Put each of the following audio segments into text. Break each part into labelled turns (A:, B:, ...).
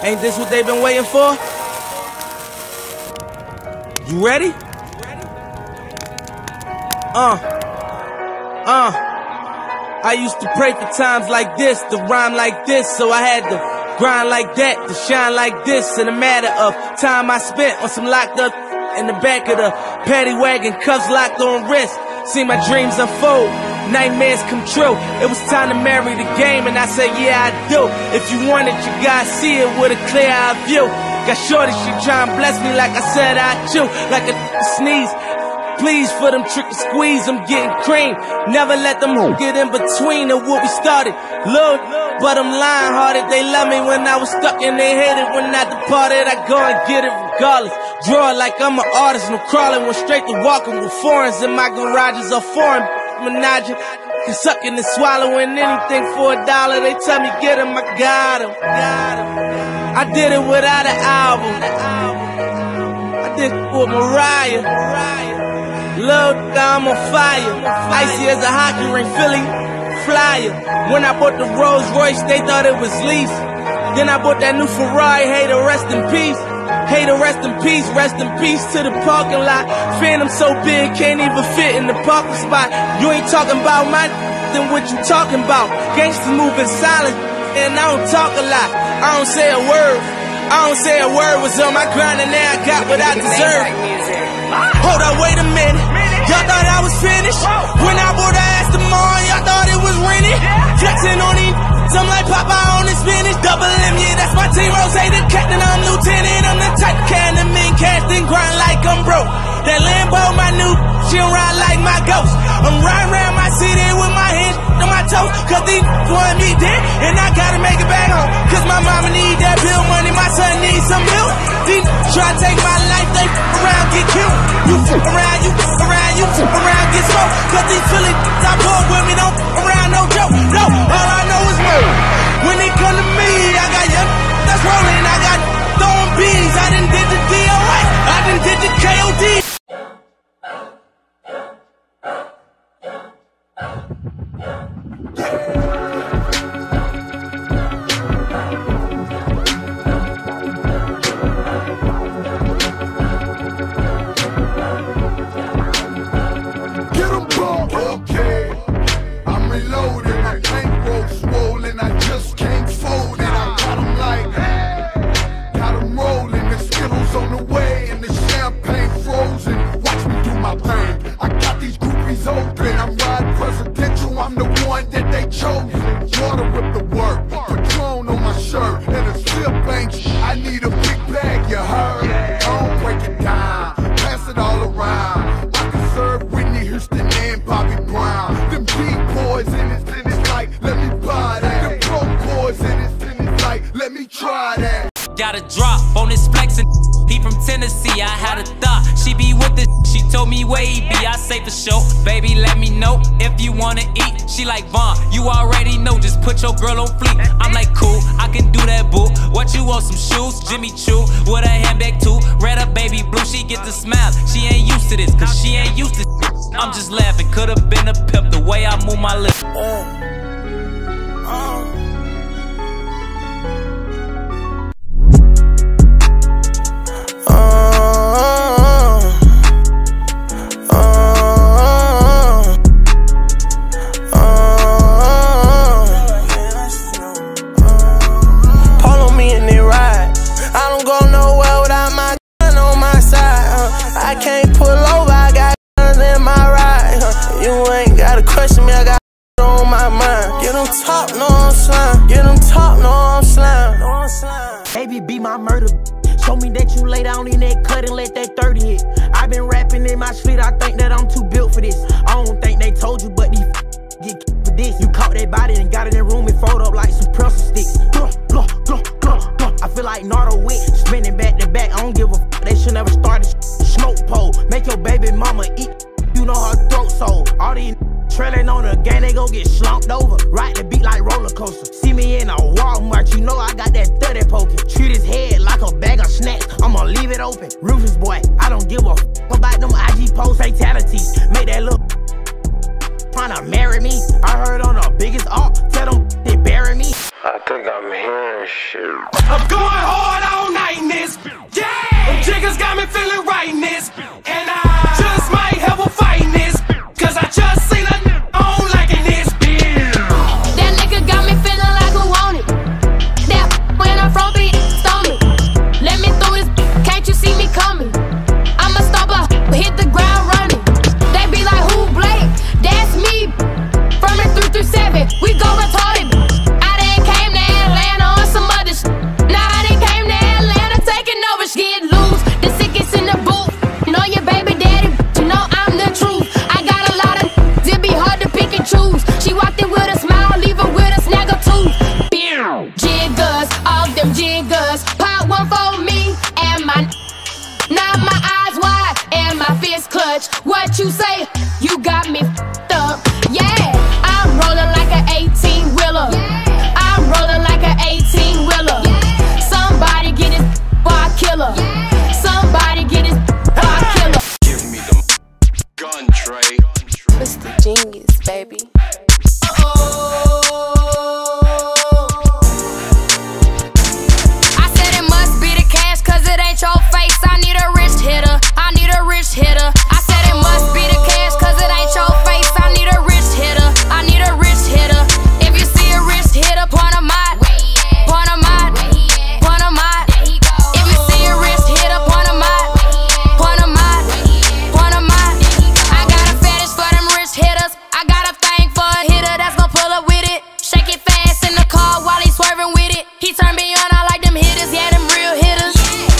A: Ain't this what they've been waiting for? You ready? I used to pray for times like this, to rhyme like this, so I had to grind like that, to shine like this. In a matter of time I spent on some locked up in the back of the paddy wagon, cuffs locked on wrist. See my dreams unfold, nightmares come true. It was time to marry the game, and I said, yeah, I do. If you want it, you gotta see it with a clear eye view. Got shorty, she try and bless me like I said I chew, like a sneeze. Please for them trick and squeeze, I'm getting cream. Never let them get in between of what we started. Look, but I'm lying hearted. They love me when I was stuck and they hated when I departed. I go and get it regardless. Draw it like I'm an artist, no crawling. Went straight to walking with foreigns in my garages or foreign menage. Sucking and swallowing anything for $1. They tell me get him, I got him. I did it without an album. I did it with Mariah. Lil' I'm on fire, icy as a hockey ring, Philly flyer. When I bought the Rolls Royce, they thought it was lease. Then I bought that new Ferrari, hey to rest in peace. Hey to rest in peace to the parking lot. Phantom so big, can't even fit in the parking spot. You ain't talking about my then what you talking about? Gangsters moving silent, and I don't talk a lot. I don't say a word, was on my grind and now I got what I deserve. Hold up, wait a minute. Y'all thought I was finished. When I bought the Aston Martin, y'all thought it was rented. Flexing on these, I'm like Popeye on the spinach. Double M, yeah, that's my team. Rose, the captain, I'm lieutenant. I'm the type can the mean cast and grind like I'm broke. That Lambo, my new, she'll ride like my ghost. I'm riding around my city with my hands on my toes. Cause these want me dead, and I gotta make it back home. Cause my mama need that bill money, my son needs some milk. These try to take my life, they around get killed. You around, get smoked. Cause these Philly I bought with me, don't around, no joke. No, all I know is murder. When they come to me, I got young that's rolling. I got throwing bees. I done did the DOA. I done did the KOD.
B: Got a drop on this flexin'. He from Tennessee, I had a thought she be with this. She told me where he be, I say for sure. Baby, let me know if you wanna eat. She like, Vaughn, you already know, just put your girl on fleek. I'm like, cool, I can do that, boo. What you want, some shoes? Jimmy Choo, with a handbag too. Red or baby blue, she get the smile. She ain't used to this, cause she ain't used to this. I'm just laughing, could've been a pimp the way I move my lips.
C: I can't pull over, I got guns in my ride. You ain't gotta question me, I got on my mind. Get them top, no I'm slime. Get them top, no I'm slime.
D: Baby, be my murder. Show me that you lay down in that cut and let that 30 hit. I been rapping in my sleep, I think that I'm too built for this. I don't think they told you, but these get for this. You caught that body and got in that room and fold up like some pressure sticks. I feel like Nardo Wick, spinning back to back. I don't give a f. They should never start a smoke pole. Make your baby mama eat. You know her throat so. All these trailing on the game, they gon' get slumped over. Ride the beat like roller coaster. See me in a Walmart, you know I got that 30 poking. Treat his head like a bag of snacks. I'ma leave it open. Rufus boy, I don't give a f about them IG post fatalities. Make that look tryna marry me. I heard on the biggest art, tell them they bury me.
E: I think I'm here. I'm going hard all night in this. Yeah, them jiggers got me feeling right in this. And I just might have a fight in this. Cause I just seen a on like in this.
F: That nigga got me feeling like who want it. That when I'm from beat, stole me. Let me through this, can't you see me coming? I'ma stop up, hit the ground running. They be like, who Blake? That's me. From it 337, we go retarded. I done came to Atlanta on some other shit. Now I done came to Atlanta taking over shit. Get loose, the sickest in the booth. You know your baby daddy, you know I'm the truth. I got a lot of it be hard to pick and choose. She walked in with a smile, leave her with a snag or two. Jiggers, all them jiggers. Pop one for me and my. Now my eyes wide and my fist clutch. What you say? You got me f***ed up. Yeah, I'm rolling like an 18-wheeler. I'm rolling like an 18-wheeler. Somebody get his bar killer. Somebody get his bar killer.
G: Give me the gun tray.
F: Mr. Genius, baby. I said it must be the cash, cause it ain't your face. I need a rich hitter. I need a rich hitter. I said it must be the cash, cause it ain't your face. I need a rich hitter. I need a rich hitter. If you see a rich hitter, point 'em out. Point 'em out. Point 'em out. If you see a rich hitter, point 'em out. Point 'em out. Point 'em out. I got a fetish for them rich hitters. I got a thing for a hitter that's gon' pull up with it. Shake it fast in the car while he swerving with it. He turned me on, I like them hitters, yeah, them real hitters.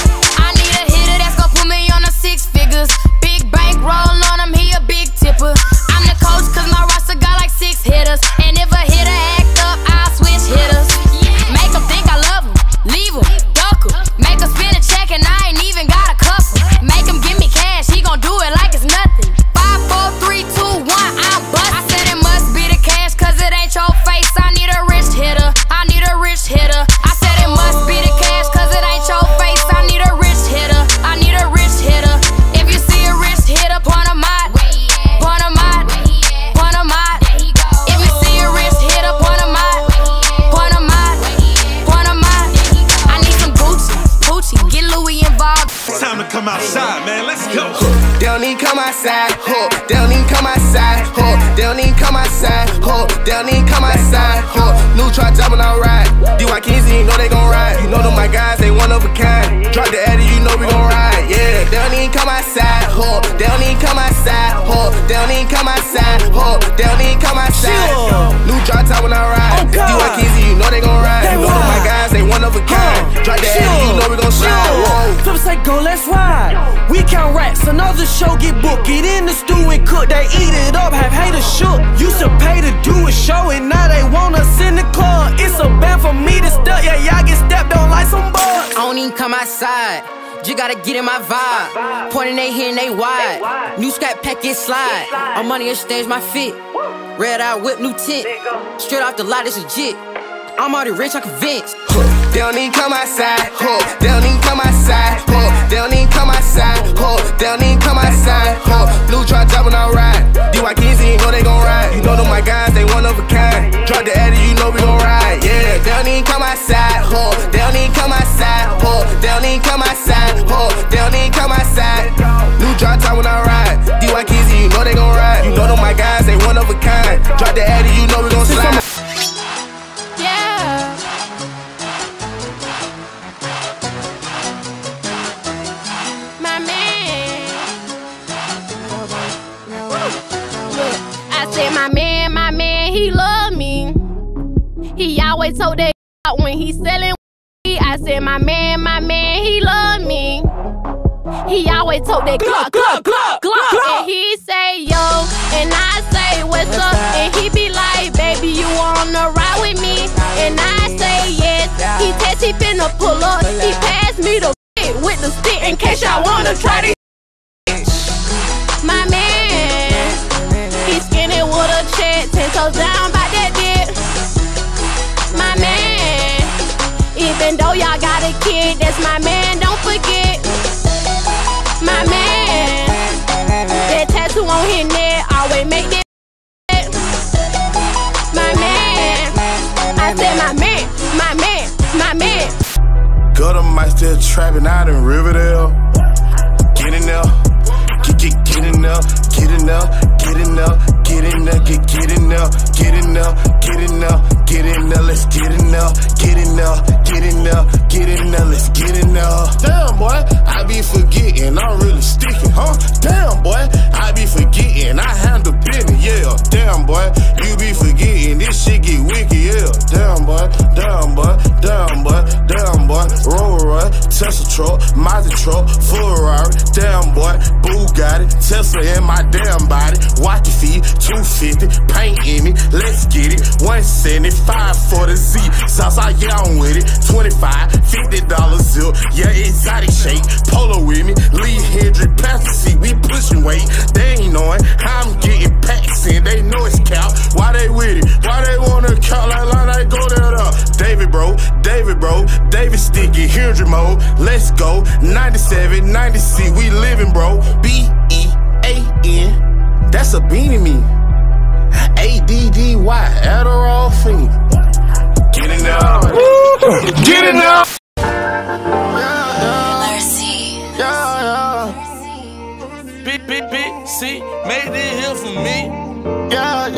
F: I need a hitter that's gon' put me on the 6 figures. Big bank roll on him, he a big tipper. I'm the coach cause my roster got like 6 hitters. And if a hitter act up, I'll switch hitters. Make him think I love him, leave him, duck him. Make him spin a check and I ain't even got a cuff him. Make him give me cash, he gon' do it like it's nothing. 5, 4, 3, 2, 1, I'm bust. I said it must be the cash cause it ain't your face. I need a rich hitter, I need a rich hitter. I said it must be the cash cause it ain't your face. I need a rich hitter, I need a rich hitter. If you see a rich hitter, point 'em out. Point 'em out. Point 'em out. If you see a rich hitter, point 'em out. Point 'em out. Point 'em out. I need some Gucci, get Louis involved.
E: It's time to come outside, man. Let's go.
C: They don't even come outside, ho. They don't even come outside, ho. They don't even come outside, ho. They don't even come outside, ho. New truck jumping out ride. DY Kings, you know they gon' ride. You know them my guys, they one of a kind. Drop the Eddie, you know we gon' ride. Yeah, they don't even come outside, ho. They don't even come outside, ho. They don't even come outside, ho. They don't even come outside. New drop top when I ride. DY Kings, you know they gon' ride. You know them my guys, they one of a kind. Drop the Eddie, you know we gon' slide. Whoa.
D: Flips say go, let's ride. We count racks, another show get booked. Get in the stew and cook, they eat it up, have haters shook. Used to pay to do a show and now they want us in the club. It's a band for me to step, yeah, y'all get stepped on like some bugs.
H: I don't even come outside, just gotta get in my vibe. Pointing they here and they wide. New scrap packet slide. I'm money exchange my fit. Red eye whip, new tint. Straight off the lot, it's legit. I'm already rich, I'm convinced.
C: They don't even come outside, ho. They don't even come outside, ho. They don't even come outside, ho. They don't even come outside, ho. New truck jumping out ride. DY Kings, you know they gon' ride. You know them my guys, they one of a kind. Drop the Eddie, you know we gon' ride. Yeah, they don't even come outside, ho. They don't even come outside, ho. They don't even come outside, ho. They don't even come outside. New drop top when I ride. DY Kings, you know they gon' ride. You know them my guys, they one of a kind. Drop the Eddie, you know we gon' slide.
F: My man, he love me. He always told that when he selling weed. I said, my man, he love me. He always told that Glock. And he say, yo, and I say, what's up? And he be like, baby, you wanna ride with me? And I say, yes. He text, he finna pull up. He passed me the with the stick in case y'all wanna try to. My man, he skinny with a check, 10 toes down by that dick. My man, even though y'all got a kid, that's my man, don't forget. My man, that tattoo on his neck always make that. My man, I said my man, my man.
C: Gutter might still trapping out in Riverdale. Get in there, get in there, get in there, get in there, get in there, get in there, get in there, get in there, get in there, let's get in there, get in there, get in there, get in there, let's get in there. Damn boy, I be forgetting, I'm really sticking, huh? Damn boy, I be forgetting, I handle business, yeah. Damn boy, you be forgetting, this shit get wicked, yeah. Damn boy, damn boy, damn boy, damn boy, Rolls Royce, Tesla truck, Mazda truck, Ferrari, damn boy, Bugatti, Tesla in my damn body, watch your feet, 250, paint in me, let's get it, 175 for the Z, Southside, yeah, I'm with it, 25, $50 zip, yeah, exotic shake, Polo with me, Lee Hendrick, Pastor C, we pushing weight, they ain't knowing how I'm getting packs in, they know it's cow, why they with it, why they wanna count like they go there, David bro, David Sticky, Hendrick mode, let's go, 97, 96, we living bro, B-E-A-N, that's a beanie me, A-D-D-Y, Adderall fiend, get in there, get in there.
A: C made it here for me.
C: Yeah.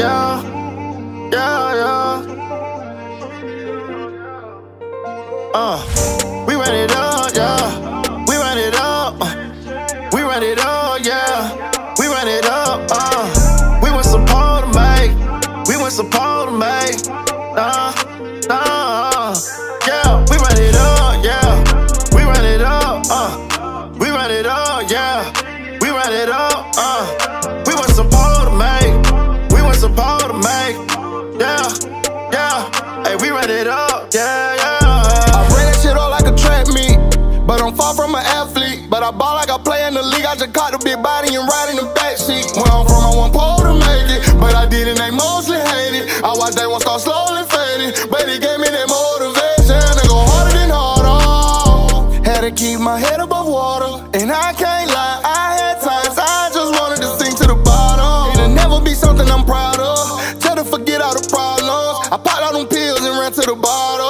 C: We run it up, yeah. We run it up. We run it up, yeah. We run it up, We want support to make. We want support to make. Yeah. We run it up, yeah. We run it up, We run it up, yeah. We run it up, We want support to make. We want support to make. Yeah. Hey, we run it up, yeah. I ran that shit up like a track meet, but I'm far from an athlete. But I ball like I play in the league. I just caught the big body and ride in the backseat. Where I'm from, I want pole to make it, but I didn't. They mostly hate it. I watch they won't start slowly fading, but it gave me that motivation to go harder than harder. Had to keep my head above water, and I can't lie. I had times I just wanted to sink to the bottom. It'll never be something I'm proud of. Tell to forget all the problems. I popped all them pills and ran to the bottle.